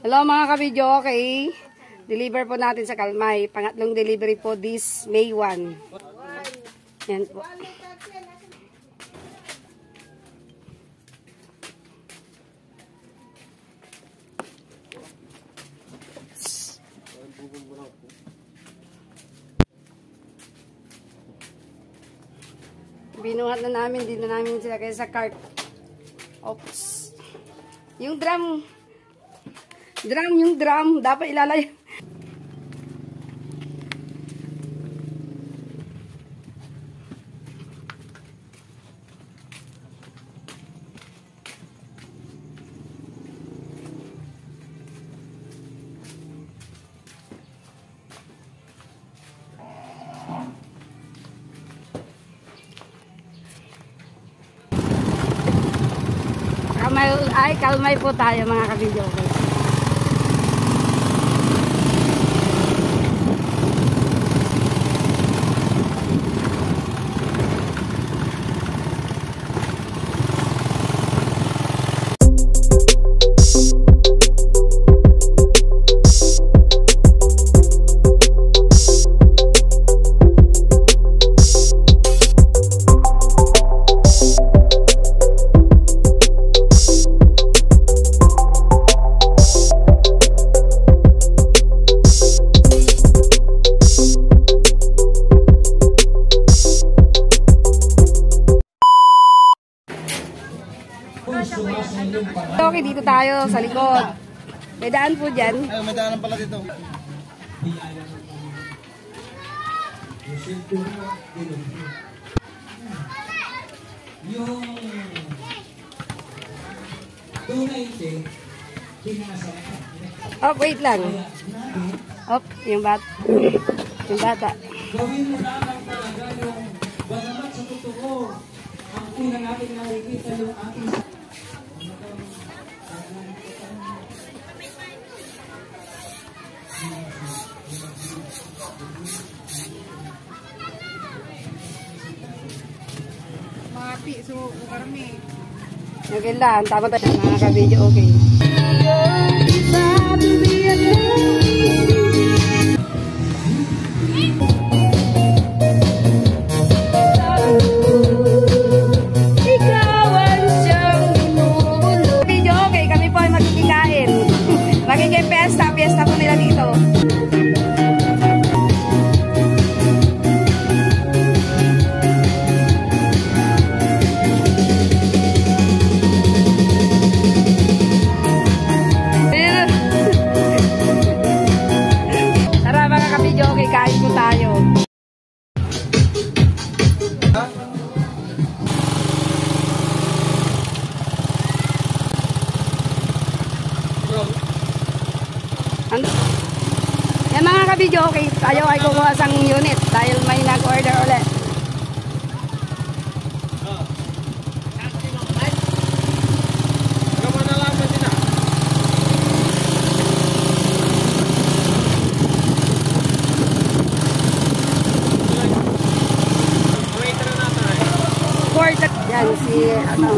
Hello mga kabidyo, okay? Deliver po natin sa Kalmay. Pangatlong delivery po this May 1. Yan po. Binuhat na namin, din na namin sila kaya sa cart. Oops. Yung drum, dapat ilalay. Kalmay po tayo mga kabidyo. Okay, dito tayo sa likod. May daan po dyan. Ay, may daanan pala dito. Oh, wait lang. Oh, yung bata. Yung bata. Gawin mo lamang talaga yung bagamat sa totoo ang unang ating nakikita yung ating Mati, so karami. Okay lang, tama tayo mga ka-video, okay. Video, okay, kami po ay magkikikain. Magiging fiesta po nila dito. Kain po tayo. Yan mga kabidyo, okay, tayo ay kukuha sang unit dahil may nag-order ulit. Yan si ano.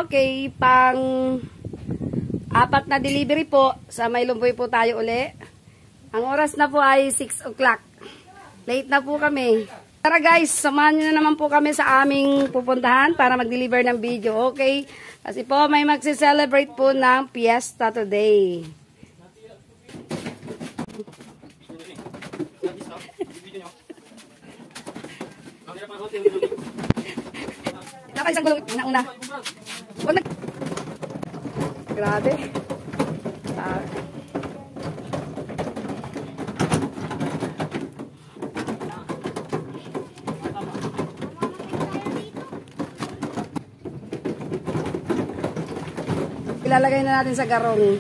Okay, pang apat na delivery po. Sa May Lumboy po tayo uli. Ang oras na po ay 6 o'clock. Late na po kami. Tara guys, samahan nyo na naman po kami sa aming pupuntahan para mag-deliver ng video. Okay? Kasi po may magsi-celebrate po ng fiesta today. Isang gulo, una. Grabe. Ilalagay na natin sa garong.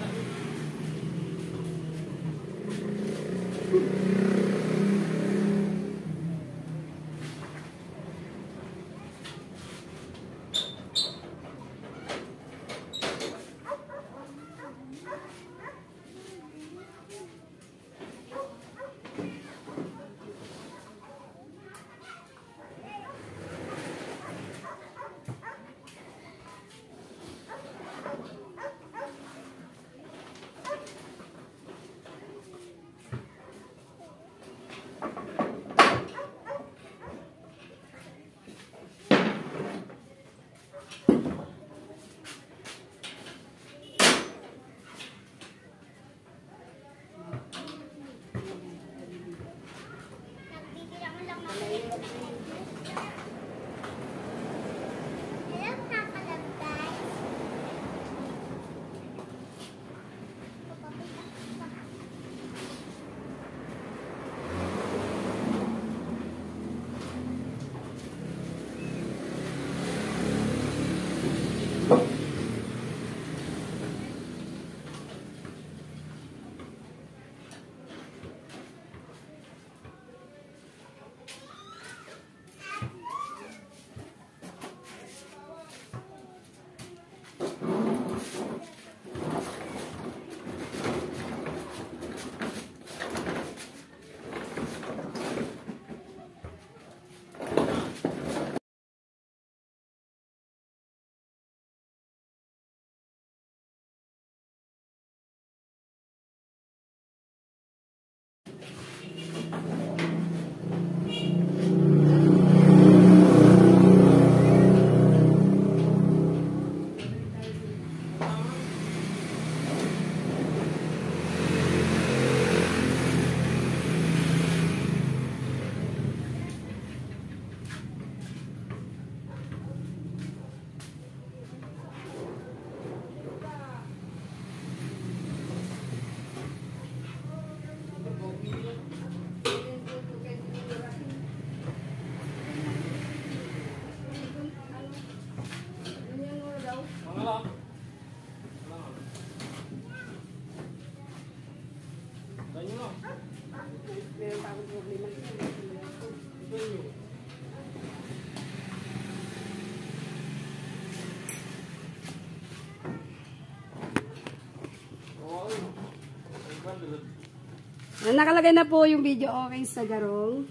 Nakalagay na po yung video okay sa garong.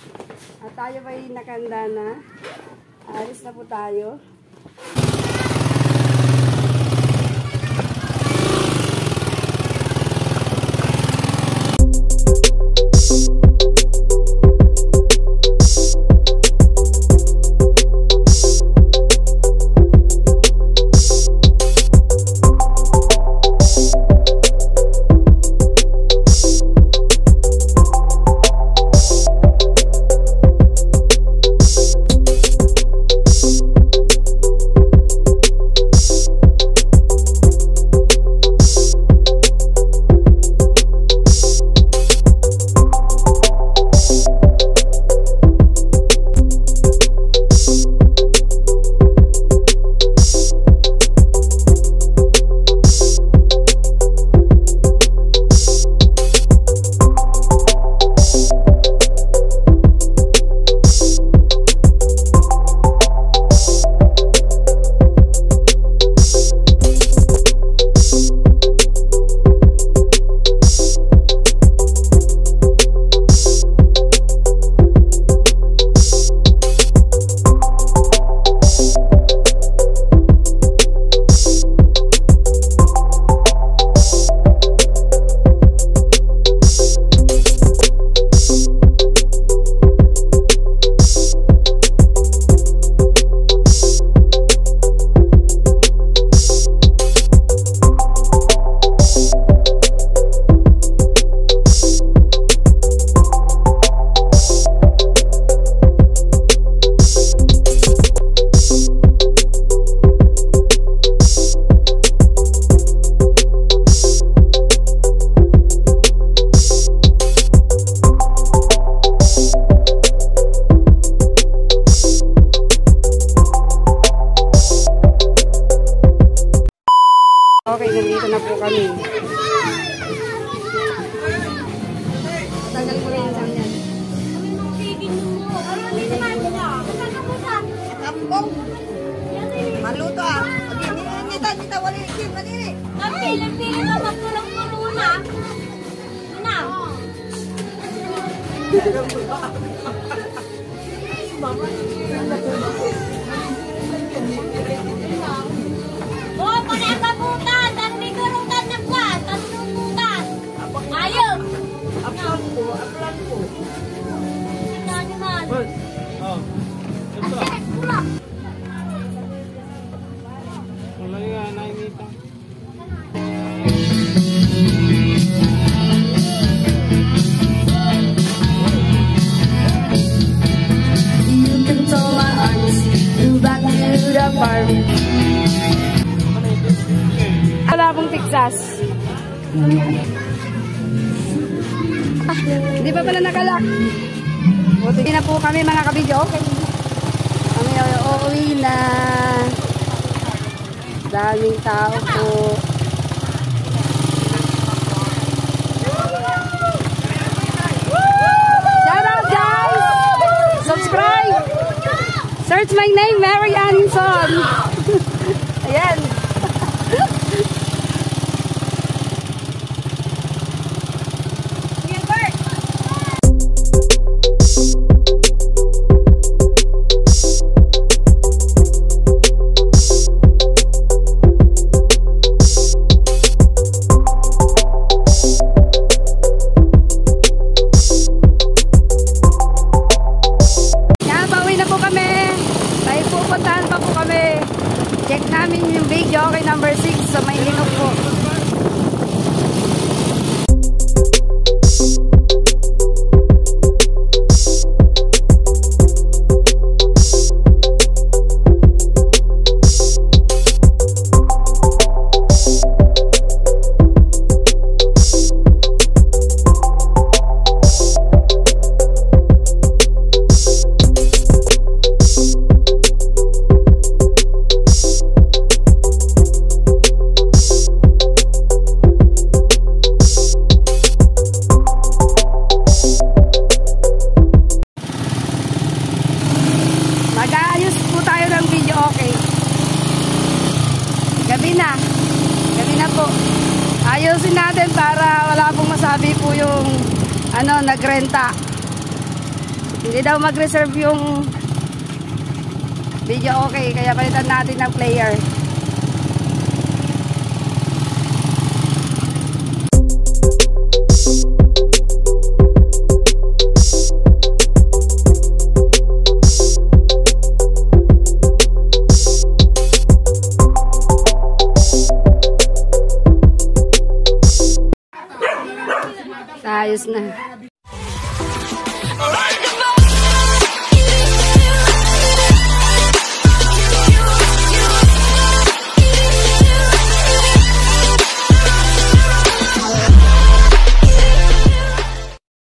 At tayo ay nakanda na. Alis na po tayo. kami. Tanggalin ko lang yung isang yan. Maluto ah. Nita, wala ikin, manili. Piling-piling na magpulong-pulo na. Na. Oh, panay kabutan. Tan may kurutan na kwa. Tan nunutan. Ayaw. Aplan po. Nani man. Oh. Asek, pula. Wala nga, nainita. You can throw my arms back to the farm. Wala akong Texas. Hindi pa pala nakalak. Buti na po kami mga kabidyo. Okay. Kami uuwi na. Daming tao po. Shout out guys! Subscribe! Search my name, Mary Ynzon. Ayan. Pupuntahan pa po kami. Check namin yung video kay number 6 sa may Linok po. Mag-aayos po tayo ng video, okay? Gabi na po. Ayusin natin para wala pong masabi po yung nagrenta. Hindi daw mag-reserve yung video, okay? Kaya palitan natin ng player. Ayos na.